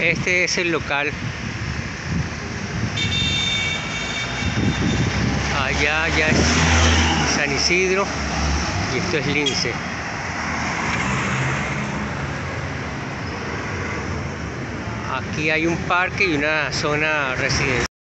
este es el local. Allá ya es San Isidro y esto es Lince. Aquí hay un parque y una zona residencial.